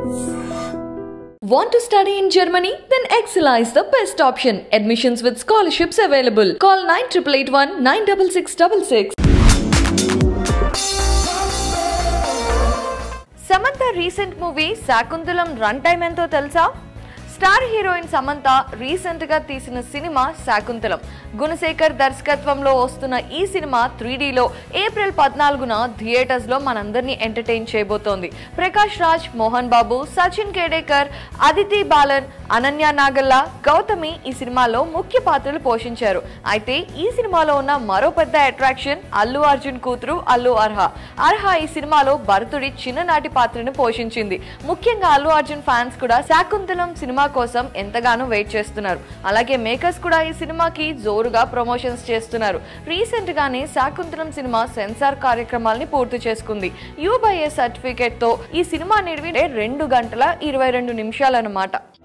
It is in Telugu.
Want to study in Germany? Then Excella is the best option. Admissions with scholarships available. Call 9881 96666. Samantha recent movie Sakunthalam runtime ento telsa? Star heroine Samantha recent గా తీసిన సినిమా శాకుంతలం. గుణశేఖర్ దర్శకత్వంలో వస్తున్న ఈ సినిమా 3Dలో ఏప్రిల్ 14న థియేటర్స్ లో మనందరినీ ఎంటర్టైన్ చేయబోతోంది. ప్రకాష్ రాజ్, మోహన్ బాబు, సచిన్ కేడేకర్, అదితి బాలన్, అనన్య నాగల్లా, గౌతమి ఈ సినిమాలో ముఖ్య పాత్రలు పోషించారు. అయితే ఈ సినిమాలో ఉన్న మరో పెద్ద అట్రాక్షన్ అల్లు అర్జున్ కూతురు అల్లు అర్హ ఈ సినిమాలో భరతుడి చిన్ననాటి పాత్రను పోషించింది. ముఖ్యంగా అల్లు అర్జున్ ఫ్యాన్స్ కూడా శాకుంతలం సినిమా కోసం ఎంతగానో వెయిట్ చేస్తున్నారు. అలాగే మేకర్స్ కూడా ఈ సినిమాకి జోరుగా ప్రమోషన్స్ చేస్తున్నారు. రీసెంట్ గానే శాకుంతలం సినిమా సెన్సార్ కార్యక్రమాల్ని పూర్తి చేసుకుంది. U/A సర్టిఫికేట్ తో ఈ సినిమా నిడివి 2 గంటల 22 నిమిషాలు అన్నమాట.